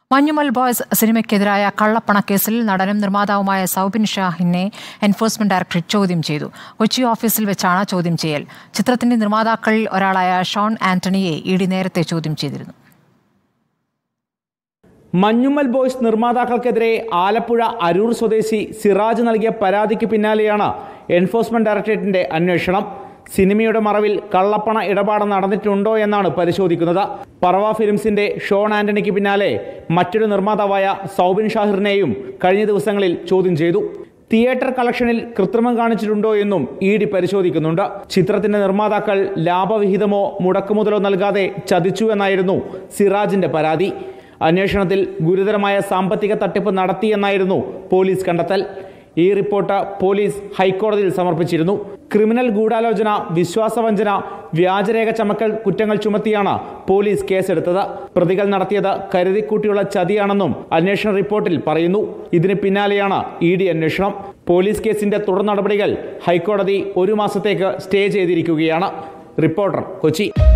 Manjummel boys സിനിമയ്ക്കെതിരായ കള്ളപ്പണക്കേസിൽ നടനും നിർമ്മാതാവുമായ സൗബിൻ ഷാഹിനെ എൻഫോഴ്സ്മെന്റ് ഡയറക്ടറേറ്റ് ചോദ്യം ചെയ്തു. കൊച്ചി ഓഫീസിൽ വെച്ചാണ് ചോദ്യം ചെയ്യൽ. ചിത്രത്തിന്റെ നിർമ്മാതാക്കളിൽ ഒരാളായ ഷോൺ ആന്റണിയെ ഇഡി നേരത്തെ ചോദ്യം ചെയ്തിരുന്നു. മഞ്ഞുമൽ ബോയ്സ് നിർമ്മാതാക്കൾക്കെതിരെ ആലപ്പുഴ അരൂർ സ്വദേശി സിറാജ് നൽകിയ പരാതിക്ക് പിന്നാലെയാണ് എൻഫോഴ്സ്മെന്റ് ഡയറക്ടറേറ്റിന്റെ അന്വേഷണം. സിനിമയുടെ മറവിൽ കള്ളപ്പണ ഇടപാട് നടന്നിട്ടുണ്ടോ എന്നാണ് പരിശോധിക്കുന്നത്. പറവ ഫിലിംസിന്റെ ഷോൺ ആന്റണിക്ക് പിന്നാലെ മറ്റൊരു നിർമ്മാതാവായ സൗബിൻ ഷാഹിറിനെയും കഴിഞ്ഞ ദിവസങ്ങളിൽ ചോദ്യം ചെയ്തു. തിയേറ്റർ കളക്ഷനിൽ കൃത്രിമം കാണിച്ചിട്ടുണ്ടോ എന്നും ഇഡി പരിശോധിക്കുന്നുണ്ട്. ചിത്രത്തിന്റെ നിർമ്മാതാക്കൾ ലാഭവിഹിതമോ മുടക്കുമുതലോ നൽകാതെ ചതിച്ചു എന്നായിരുന്നു സിറാജിന്റെ പരാതി. അന്വേഷണത്തിൽ ഗുരുതരമായ സാമ്പത്തിക തട്ടിപ്പ് നടത്തിയെന്നായിരുന്നു പോലീസ് കണ്ടെത്തൽ. ഈ റിപ്പോർട്ട് പോലീസ് ഹൈക്കോടതിയിൽ സമർപ്പിച്ചിരുന്നു. ക്രിമിനൽ ഗൂഢാലോചന, വിശ്വാസവഞ്ചന, വ്യാജരേഖ ചമക്കൽ കുറ്റങ്ങൾ ചുമത്തിയാണ് പോലീസ് കേസെടുത്തത്. പ്രതികൾ നടത്തിയത് കരുതിക്കൂട്ടിയുള്ള ചതിയാണെന്നും അന്വേഷണ റിപ്പോർട്ടിൽ പറയുന്നു. ഇതിന് പിന്നാലെയാണ് ഇഡി അന്വേഷണം. പോലീസ് കേസിന്റെ തുടർ നടപടികൾ ഹൈക്കോടതി 1 മാസത്തേക്ക് സ്റ്റേ ചെയ്തിരിക്കുകയാണ്. റിപ്പോർട്ടർ, കൊച്ചി.